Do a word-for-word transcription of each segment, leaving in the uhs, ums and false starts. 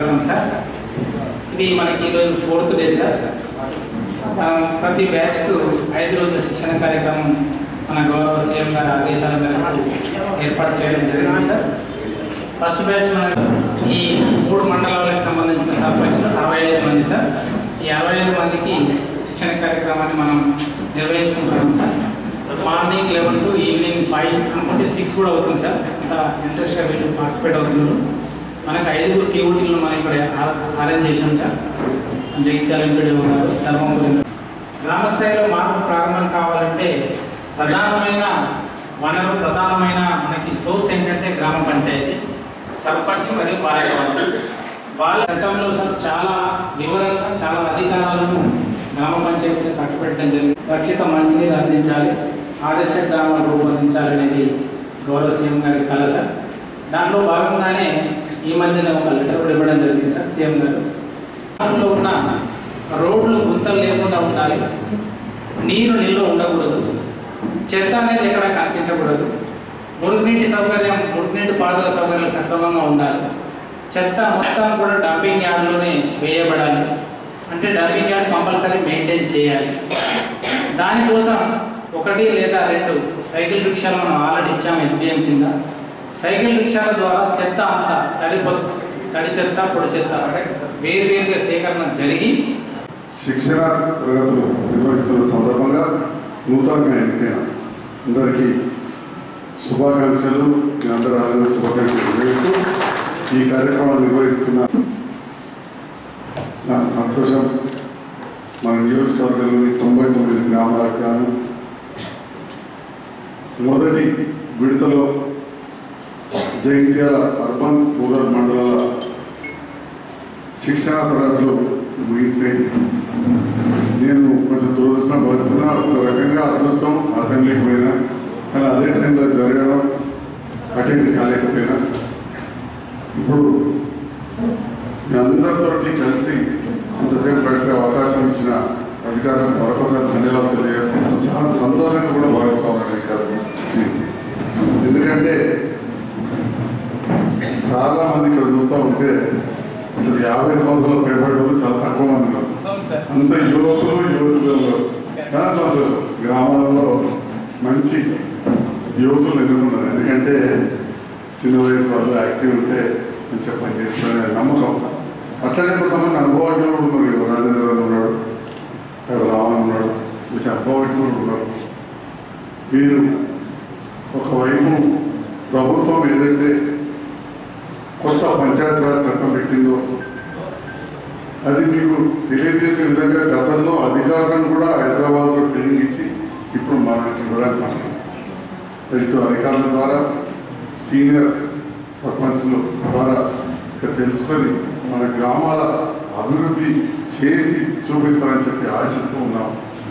Sir ఇది మనకి ఈరోజు ఫోర్త్ డే సార్. ప్రతి బ్యాచ్కు ఐదు రోజుల శిక్షణ కార్యక్రమం మన గౌరవ సీఎం గారి ఆదేశాల మేరకు ఏర్పాటు చేయడం జరిగింది సార్. ఫస్ట్ బ్యాచ్ మన ఈ మూడు మండలాలకు సంబంధించిన సర్పంచులు అరవై ఐదు మంది సార్. ఈ అరవై ఐదు మందికి శిక్షణ కార్యక్రమాన్ని మనం నిర్వహించుకుంటున్నాం sir. Morning eleven to evening five అనుకుంటే సిక్స్ కూడా అవుతుంది సార్. అంత ఇంట్రెస్ట్గా వీళ్ళు పార్టిసిపేట్ అవుతున్నారు. మనకు ఐదుగురు టీఓటీలను మనం ఇక్కడ అరేంజ్ చేశాం సార్. జగిత్యాల ఎంపీడీ ఉన్నారు, ధర్మపురి. గ్రామ స్థాయిలో మార్పు ప్రారంభం కావాలంటే ప్రధానమైన వనరు ప్రధానమైన మనకి సోర్స్ ఏంటంటే గ్రామ పంచాయతీ, సర్పంచ్ మరియు పాలకవర్గం. వాళ్ళ చట్టంలో సార్ చాలా వివరంగా చాలా అధికారాలను గ్రామ పంచాయతీ కట్టుబెట్టడం జరిగింది. రక్షిత మంచినీరు అందించాలి, ఆదర్శ గ్రామాలు రూపొందించాలనేది గౌరవ సీఎం గారి కళ సార్. దాంట్లో భాగంగానే ఈ మధ్యన ఒక లెటర్ కూడా ఇవ్వడం జరిగింది సార్ సీఎం గారు. గ్రామంలో ఉన్న రోడ్లు గుంతలు లేకుండా ఉండాలి, నీరు నిల్వ ఉండకూడదు, చెత్త అనేది ఎక్కడ కనిపించకూడదు, మురుగునీటి సౌకర్యం మురుగునీటి పారుదల సౌకర్యాలు సక్రమంగా ఉండాలి, చెత్త మొత్తం కూడా డంపింగ్ యార్డ్లోనే వేయబడాలి. అంటే డంపింగ్ యార్డ్ కంపల్సరీ మెయింటైన్ చేయాలి. దానికోసం ఒకటి లేదా రెండు సైకిల్ రిక్షాలు మనం ఆల్రెడీ ఇచ్చాము ఎస్బీఎం కింద. సైకిల్ రిక్షాల ద్వారా చెత్త అంతా తడి తడి చెత్త పొడి చెత్త అంటే వేరు వేరుగా సేకరణ జరిగి శిక్షణ తరగతులు నిర్వహిస్తున్న సందర్భంగా నూతనంగా ఎన్నికైన అందరికీ శుభాకాంక్షలు. మీ అందరూ ఆదరణ శుభాకాంక్షలు నిర్వహిస్తూ ఈ కార్యక్రమాలు నిర్వహిస్తున్న చాలా సంతోషం. మన నియోజకవర్గంలోని తొంభై తొమ్మిది గ్రామాలకు గాను మొదటి విడతలో జగిత్యాల అర్బన్ రూరల్ మండలాల శిక్షణ తరగతులు ముగిసాయి. నేను కొంచెం దురదృష్టం భరిస్తున్నా, ఒక రకంగా అదృష్టం అసెంబ్లీకి పోయినా, కానీ అదే టైంలో జరగడం అటెండ్ కాలేకపోయినా ఇప్పుడు మీ అందరితోటి కలిసి ఇంతసేపు గడిపే అవకాశం ఇచ్చిన అధికారులకు మరొకసారి ధన్యవాదాలు తెలియజేస్తాను. చాలా సంతోషంగా కూడా భావిస్తామని కాదు, ఎందుకంటే చాలా మంది ఇక్కడ చూస్తూ ఉంటే అసలు యాభై సంవత్సరాల పైబడి వాళ్ళు చాలా తక్కువ మంది ఉన్నారు. అంత యువకులు యువతులలో చాలా సంతోషం. గ్రామాలలో మంచి యువకులు ఎన్నుకున్నారు, ఎందుకంటే చిన్న వయసు వాళ్ళు యాక్టివ్ ఉంటే మంచిగా పనిచేస్తారనే నమ్మకం. అట్లనే కొంతమంది అనుభవజ్ఞులు ఉన్నారు. ఇక్కడ రాజేంద్ర ఉన్నాడు, ఇక్కడ రావణ్ ఉన్నాడు, కొంచెం అనుభవజ్ఞులు ఉన్నారు. వీరు ఒకవైపు ప్రభుత్వం ఏదైతే కొత్త పంచాయతీరాజ్ చట్టం పెట్టిందో అది మీకు తెలియజేసే విధంగా గతంలో అధికారులను కూడా హైదరాబాద్లో ట్రైనింగ్ ఇచ్చి ఇప్పుడు మనకి ఇవ్వడానికి ఇటు అధికారుల ద్వారా సీనియర్ సర్పంచ్ల ద్వారా తెలుసుకొని మన గ్రామాల అభివృద్ధి చేసి చూపిస్తారని చెప్పి ఆశిస్తూ ఉన్నాం.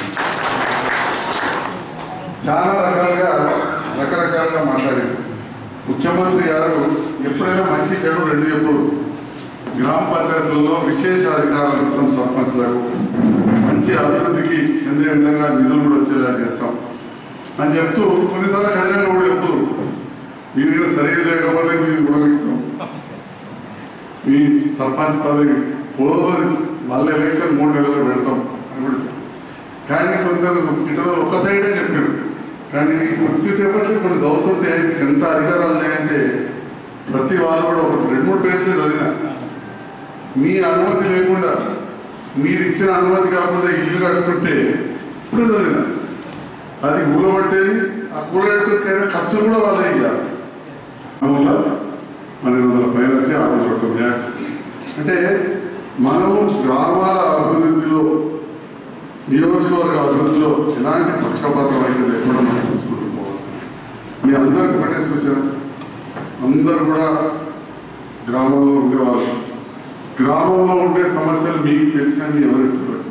చాలా రకాలుగా రకరకాలుగా మాట్లాడారు ముఖ్యమంత్రి గారు. ఎప్పుడైనా మంచి చెడు రెండు ఎప్పుడు గ్రామ పంచాయతీలలో విశేష అధికారాలు ఇస్తాం, సర్పంచ్లకు మంచి అభివృద్ధికి చెందే విధంగా నిధులు కూడా వచ్చేలా చేస్తాం అని చెప్తూ కొన్నిసార్లు కఠినంగా కూడా చెప్తూ మీరు కూడా సరిగ్గా చేయకపోతే మీరు కూడా ఇస్తాం, మీ సర్పంచ్ పదవి పోదు, మళ్ళీ ఎలక్షన్ మూడు నెలలు పెడతాం అని కూడా చెప్తాం. కానీ కొందరు ఇతరులు ఒక్క సైడే చెప్పారు. కానీ కొద్దిసేపట్లో కొన్ని చదువుతుంటే మీకు ఎంత అధికారాలు ఉన్నాయంటే ప్రతి వాళ్ళు కూడా ఒక రెండు మూడు పేజీలు చదివిన మీ అనుమతి లేకుండా మీరు ఇచ్చిన అనుమతి కాకుండా ఇల్లు కట్టుకుంటే ఇప్పుడు చదివిన అది కూలబట్టేది, ఆ కూలగట్టుకైనా ఖర్చులు కూడా వాళ్ళే ఇవ్వాలి. అందువల్ల పన్నెండు వందల పైన వచ్చి ఆరు చోట్ల వ్యాఖ్య అంటే మనము గ్రామాల అభివృద్ధిలో నియోజకవర్గ అభివృద్ధిలో ఎలాంటి పక్షపాతం అయితే లేకుండా మనం చూసుకుంటూ పోవాలి. మీ అందరికి ఒకటే సూచన, అందరూ కూడా గ్రామంలో ఉండేవాళ్ళు, గ్రామంలో ఉండే సమస్యలు మీకు తెలిసినవి ఎవరికి తెలియదు.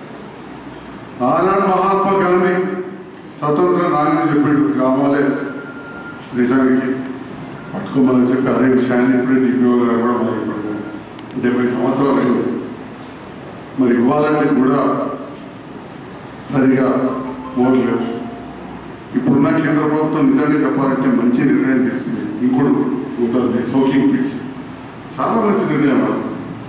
ఆనాడు మహాత్మా గాంధీ స్వతంత్ర నాయకుడు చెప్పాడు, గ్రామాలే దేశానికి పట్టుకోమని చెప్పి అదే విషయాన్ని ఇప్పుడే డిపిఓ గారు కూడా మొదలుపెట్టారు. డెబ్బై సంవత్సరాలు మరి ఇవ్వాలంటే కూడా సరిగా మోడలేవు. ఇప్పుడున్న కేంద్ర ప్రభుత్వం నిజంగా చెప్పాలంటే మంచి నిర్ణయం తీసుకుంది. ఇంకోటి ఉంటుంది సోకింగ్ పిట్స్, చాలా మంచి నిర్ణయం.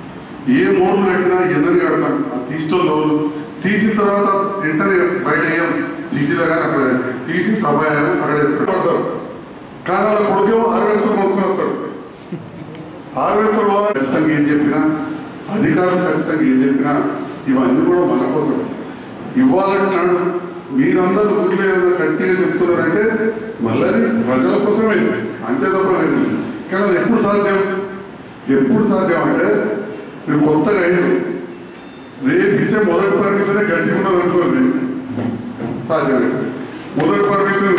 ఏ మోర్లు కట్టినా ఎన్నని కడతాం, అది తీసిన లోన్లు తీసిన తర్వాత వెంటనే బయట వేయం, సిటీలో కానీ అక్కడ తీసి సభ అక్కడ ఎత్తుకుంటారు. కానీ వాళ్ళ కొడుకేమో హార్వెస్టర్ కొనుక్కుని వస్తాడు. హార్వెస్టర్ ఖచ్చితంగా ఏం చెప్పినా, అధికారులు ఖచ్చితంగా ఏం చెప్పినా ఇవన్నీ కూడా మన కోసం ఇవ్వాలంటున్నాడు. మీరందరూ ఊళ్ళో ఏదైనా గట్టిగా చెప్తున్నారంటే మళ్ళీ అది ప్రజల కోసమే, అంతే తప్ప లేదు. కానీ అది ఎప్పుడు సాధ్యం ఎప్పుడు సాధ్యం అంటే మీరు కొత్తగా అయ్యారు, రేపు ఇచ్చే మొదటి పర్మిషనే గట్టిగా ఉన్నది అనుకోండి, సాధ్యమైతే మొదటి పర్మిషన్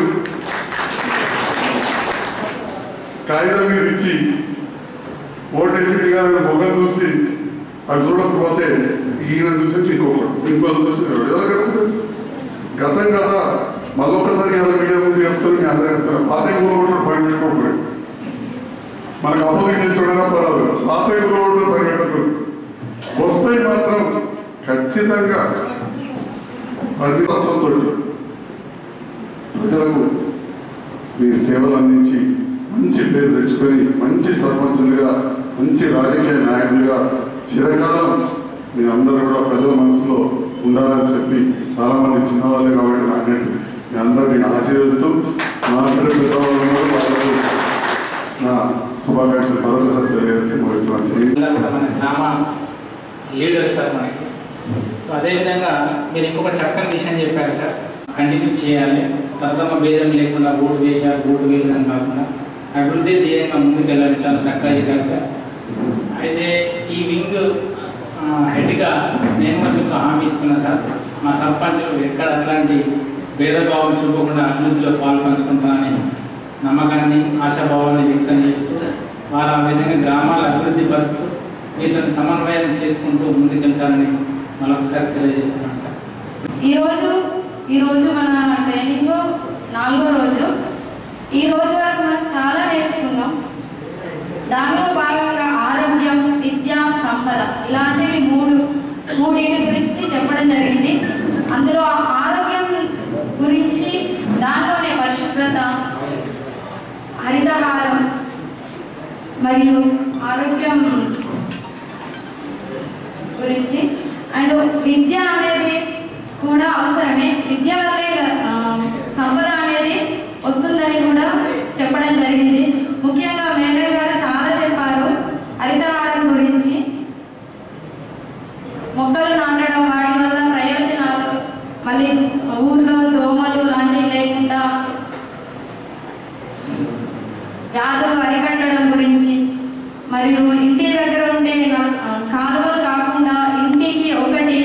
కాగితం మీద ఇచ్చి ఓటేసి కానీ మొగం చూసి అది చూడకపోతే ఈయన చూసి ఇంకొకరు ఇంకొకరు చూసి ఎలా కట్టుకుంటుంది. గతం కదా మళ్ళొక్కసారి ఎలా మీడియా ముందు చెప్తారు, మీ అందరూ చెప్తారు. పాత ఊరు పని పెట్టుకోకూడదు, మనకు అపోజిట్ చేస్తున్నా పర్వాలేదు, పాత ఊరు పని పెట్టకూడదు. కొత్తవి మాత్రం ఖచ్చితంగా పరిమితత్వంతో ప్రజలకు మీరు సేవలు అందించి మంచి పేరు తెచ్చుకొని మంచి సర్పంచులుగా మంచి రాజకీయ నాయకులుగా చిరకాలం మీరందరూ కూడా ప్రజల మనసులో ఉండాలని చెప్పి చాలామంది చిన్నవాళ్ళే కాబట్టి నాకంటే మీ అందరినీ ఆశీర్వదిస్తూ నా వాళ్ళకు నా శుభాకాంక్షలు మరొకసారి తెలియజేస్తే ముగిస్తున్నాను. మన గ్రామ లీడర్ సార్ మనకి. సో అదేవిధంగా మీరు ఇంకొక చక్కని విషయం చెప్పారు సార్, కంటిన్యూ చేయాలి, తరతమ భేదం లేకుండా ఓటు వేశారు ఓటు వేయడం కాకుండా అభివృద్ధి ధ్యేయంగా ముందుకు వెళ్ళాలి. చాలా చక్కగా చెప్పారు సార్. అయితే ఈ వింగ్ హెడ్గా నేను కూడా మీకు హామీ ఇస్తున్నా సార్, మా సర్పంచులు ఎక్కడ అట్లాంటి భేదభావం చూపకుండా అభివృద్ధిలో పాలు పంచుకుంటారని నమ్మకాన్ని ఆశాభావాన్ని వ్యక్తం చేస్తూ వారు ఆ విధంగా గ్రామాల అభివృద్ధి పరుస్తూ మీతో సమన్వయం చేసుకుంటూ ముందుకెళ్తారని మరొకసారి తెలియజేస్తున్నాను సార్. ఈరోజు ఈరోజు మన ట్రైనింగ్ నాలుగో రోజు. ఈ రోజు వరకు మనం చాలా నేర్చుకున్నాం. దానిలో భాగంగా ఆరోగ్యం, విద్య, సంపద ఇలాంటివి మూడు మూడింటి గురించి చెప్పడం జరిగింది. అందులో ఆరోగ్యం గురించి దానిలోనే పరిశుభ్రత, హరితహారం మరియు ఆరోగ్యం గురించి అండ్ విద్య అనేది కూడా అవసరమే. విద్య వల్లే సంపద అనేది వస్తుందని కూడా చెప్పడం జరిగింది. ముఖ్యంగా మేడం గారు చాలా చెప్పారు హరితహారం గురించి, మొక్కలు నాటడం, వాటి వల్ల ప్రయోజనాలు, మళ్ళీ ఊర్లో దోమలు లాంటివి లేకుండా వ్యాధులు అరికట్టడం గురించి, మరియు ఇంటి దగ్గర ఉండే కాలువలు కాకుండా ఇంటికి ఒకటి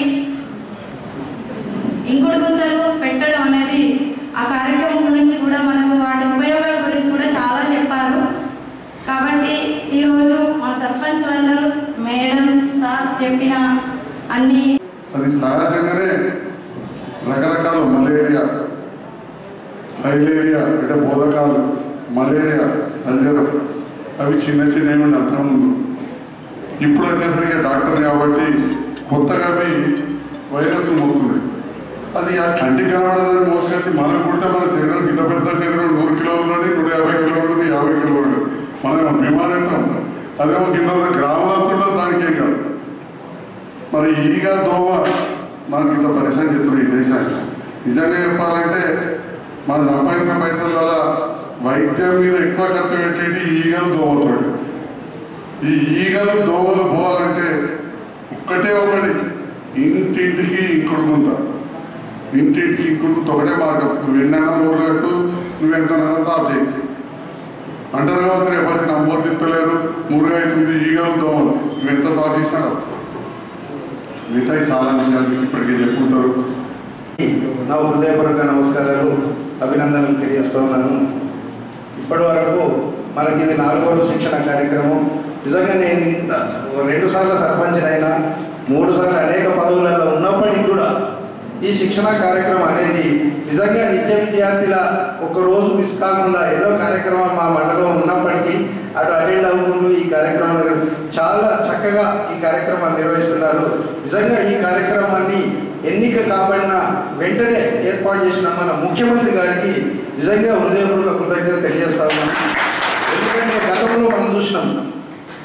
ఇంకుడు గుంతలు పెట్టడం అనేది ఆ కార్యక్రమం గురించి కూడా మనకు వాటి ఉపయోగాల గురించి కూడా చాలా చెప్పారు. కాబట్టి ఈరోజు మా సర్పంచులందరూ మేడం సార్స్ చెప్పిన అన్ని అది సహజంగానే రకరకాల మలేరియా, ఫైలేరియా అంటే బోధకాలు, మలేరియా, సర్జరం అవి చిన్న చిన్నవి ఉండి అంతకుముందు. ఇప్పుడు వచ్చేసరికి డాక్టర్ కాబట్టి కొత్తగా అవి వైరస్ మోతున్నాయి. అది ఆ కంటికి కనబడదని మోసుకొచ్చి మనం కుడితే మన శరీరం ఇంత పెద్ద శరీరం నూరు కిలోలు ఉన్నది, నూట యాభై కిలోలు ఉన్నది, యాభై కిలోలు ఉన్నది, మనం బీమారైతాం. అదేమో కింద గ్రామాలతో దానికేం కాదు. మరి ఈగ దోమ మనకి ఇంత పరిశ్రమ చెప్తుంది ఈ దేశానికి. నిజంగా చెప్పాలంటే మనం సంపాదించిన పైసల వల్ల వైద్యం మీద ఎక్కువ ఖర్చు పెట్టేటి ఈగలు దోమలతోటి. ఈ ఈగలు దోమలు పోవాలంటే ఒక్కటే ఒకటి, ఇంటింటికి ఇంకుడు గుంత. ఇంటింటికి ఇంకుడు గుంత ఒకటే మార్గం. నువ్వు ఎన్నైనా ఊరు కట్టు, నువ్వు ఎంతనైనా సాఫ్ చేయి అంటారు కావచ్చు. రేపు వచ్చిన అమ్మోరు తిత్తలేరు, మురుగు అవుతుంది, ఈగలు దోమలు, నువ్వు ఎంత సాఫ్ చేసినా వస్తావు. మిగతా చాలా విషయాలు ఇప్పటికే చెప్పుకుంటారు. నా హృదయపూర్వక నమస్కారాలు, అభినందనలు తెలియజేస్తున్నాను. ఇప్పటి వరకు మనకి ఇది నాలుగో రోజు శిక్షణ కార్యక్రమం. నిజంగా నేను ఇంత రెండు సార్లు సర్పంచ్ అయినా, మూడు సార్లు అనేక పదవులలో ఉన్నప్పటికీ కూడా ఈ శిక్షణ కార్యక్రమం అనేది నిజంగా నిత్య విద్యార్థుల ఒకరోజు మిస్ కాకుండా ఎన్నో కార్యక్రమాలు మా మండలం ఉన్నప్పటికీ అటు అటెండ్ అవ్వకుండా ఈ కార్యక్రమాలు చాలా చక్కగా ఈ కార్యక్రమాన్ని నిర్వహిస్తున్నారు. నిజంగా ఈ కార్యక్రమాన్ని ఎన్నిక కాపాడిన వెంటనే ఏర్పాటు చేసిన మన ముఖ్యమంత్రి గారికి నిజంగా హృదయపూర్వక కృతజ్ఞతలు తెలియజేస్తా ఉన్నాం. ఎందుకంటే గతంలో మనం చూసినాం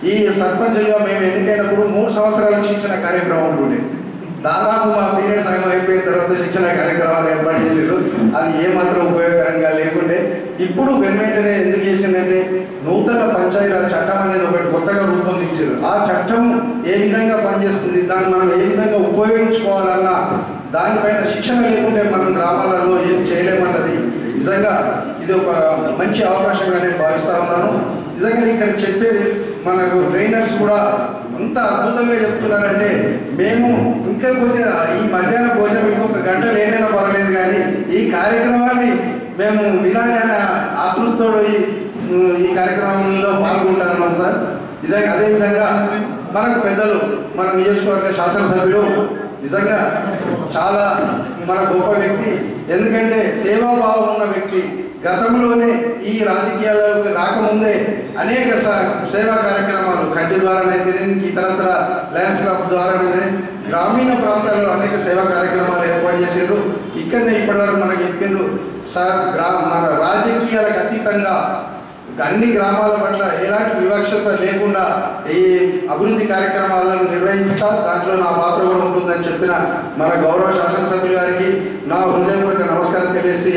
ఈ సర్పంచ్గా మేము ఎన్నికైనప్పుడు మూడు సంవత్సరాలకు శిక్షణ కార్యక్రమం ఉంటుండే. దాదాపు మా పీరియడ్ సగం అయిపోయిన తర్వాత శిక్షణ కార్యక్రమాలు ఏర్పాటు చేసారు. అది ఏమాత్రం ఉపయోగకరంగా లేకుంటే ఇప్పుడు వెంటనే ఎందుకు చేసిందంటే నూతన పంచాయతీరాజ్ చట్టం అనేది ఒకటి కొత్తగా రూపొందించారు. ఆ చట్టం ఏ విధంగా పనిచేస్తుంది, దాన్ని మనం ఏ విధంగా ఉపయోగించుకోవాలన్నా దానిపైన శిక్షణ లేకుంటే మనం గ్రామాలలో ఏం చేయలేమన్నది నిజంగా ఇది ఒక మంచి అవకాశంగా నేను భావిస్తూ ఉన్నాను. నిజంగా ఇక్కడ చెప్పేది మనకు ట్రైనర్స్ కూడా అంత అద్భుతంగా చెప్తున్నారంటే మేము ఇంకా కొద్దిగా ఈ మధ్యాహ్న భోజనం ఇంకొక గంట లేనైనా పర్వాలేదు, కానీ ఈ కార్యక్రమాన్ని మేము వినాలనే ఆతృతతో ఈ ఈ కార్యక్రమంలో పాల్గొంటున్నాం సార్. ఇదే అదేవిధంగా మనకు పెద్దలు మన నియోజకవర్గ శాసనసభ్యులు నిజంగా చాలా మన గొప్ప వ్యక్తి. ఎందుకంటే సేవాభావం ఉన్న వ్యక్తి. గతంలోనే ఈ రాజకీయాల్లోకి రాకముందే అనేక సేవా కార్యక్రమాలు కంటి ద్వారానైతే ఇతరత్ర లయన్స్ క్లబ్ ద్వారానే గ్రామీణ ప్రాంతాల్లో అనేక సేవా కార్యక్రమాలు ఏర్పాటు చేశారు. ఇక్కడనే ఇప్పటివరకు మనకు చెప్పిండ్రు స గ్రా మన రాజకీయాలకు అతీతంగా అన్ని గ్రామాల పట్ల ఎలాంటి వివక్షత లేకుండా ఈ అభివృద్ధి కార్యక్రమాలను నిర్వహించుతా దాంట్లో నా పాత్ర కూడా ఉంటుందని చెప్పిన మన గౌరవ శాసనసభ్యులు గారికి నా హృదయపూర్వక నమస్కారం తెలియజేస్తూ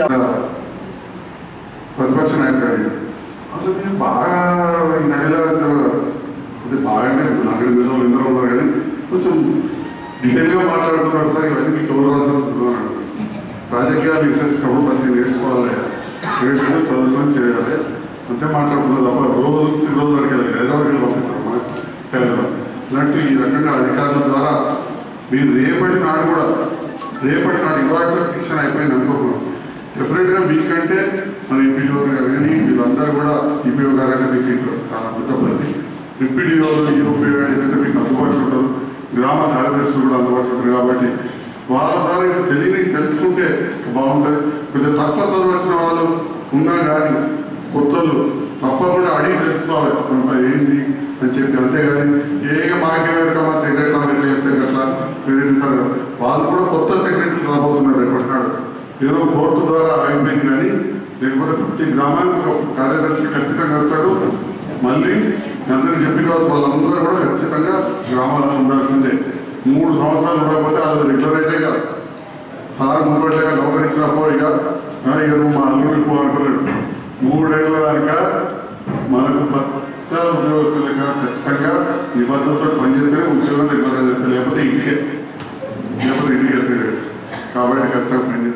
ప్రతిపక్ష నాయకుడు అసలు నేను బాగా ఈ నడిలో అంటే బాగానే నాలుగు మీద ఎందరో ఉన్నారు, కానీ కొంచెం డీటెయిల్గా మాట్లాడుతున్నారు సార్. ఇవన్నీ మీకు ఎవరు రాసుకుంటున్నాను. రాజకీయాలు ఇంట్రెస్ట్ కాబట్టి ప్రతి నేర్చుకోవాలి, నేర్చుకుని చదువుకొని చేయాలి అంతే మాట్లాడుతున్నారు తప్ప రోజు రోజు అడిగాలి హైదరాబాద్కి పంపిస్తారు మన హైదరాబాద్ ఇలాంటి ఈ రకంగా అధికారుల ద్వారా మీరు రేపటి నాడు కూడా రేపటి నాడు ఇవాళ శిక్షణ అయిపోయింది అనుకోకూడదు. డెఫినెట్గా మీకంటే మన ఎంపీడీఓ గారు కానీ వీళ్ళందరూ కూడా ఈపీఓ గారు అంటే మీకు చాలా పెద్ద పద్ధతి. ఎంపీడీఓలు యూపీఓ ఏదైతే మీకు అందుబాటులో ఉంటారు, గ్రామ కార్యదర్శులు కూడా అందుబాటులో ఉంటారు. కాబట్టి వాళ్ళ ద్వారా ఇంకా తెలియని తెలుసుకుంటే బాగుంటుంది. కొంచెం తక్కువ చదువు వచ్చిన వాళ్ళు ఉన్నా కానీ కొత్తలు తప్పకుండా అడిగి తెలుసుకోవాలి ఏంది అని చెప్పి. అంతేగాని ఏక మాకేక మా సెక్రటరీ ఎట్లా చెప్తే అట్లా సెక్రటరీ సార్ వాళ్ళు కూడా కొత్త సెక్రటరీ రాబోతున్నారు రేపటినాడు. ఏదో కోర్టు ద్వారా అయిపోయింది, కానీ లేకపోతే ప్రతి గ్రామానికి ఒక కార్యదర్శి ఖచ్చితంగా వస్తాడు. మళ్ళీ అందరికీ చెప్పిన రోజు వాళ్ళందరూ కూడా ఖచ్చితంగా గ్రామాల్లో ఉండాల్సిందే. మూడు సంవత్సరాలు ఉండకపోతే వాళ్ళు రెగ్యులరైజే కాదు. సార్ ముంబట్లేక నౌకరించినప్పుడు ఇక ఇక నువ్వు మా అల్లుడికి పోవాలనుకున్నాడు. మూడేళ్ళ దానిక మనకు పచ్చ ఉద్యోగస్తులు ఖచ్చితంగా నిబంధనలతో పనిచేస్తే ఉద్యోగం రెగ్యులరైజ్ అయితే, లేకపోతే ఇంటికే లేకపోతే ఇంటికే సరే. కాబట్టి ఖచ్చితంగా పని